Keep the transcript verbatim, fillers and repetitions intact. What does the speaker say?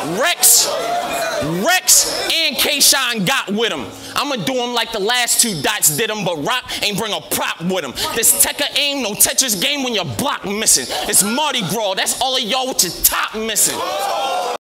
Rex, Rex, and K-Shine got with him. I'ma do him like the last two dots did him, but Roc ain't bring a prop with him. This Tekka aim, no Tetris game when your block missing. It's Mardi Gras, that's all of y'all with your top missing.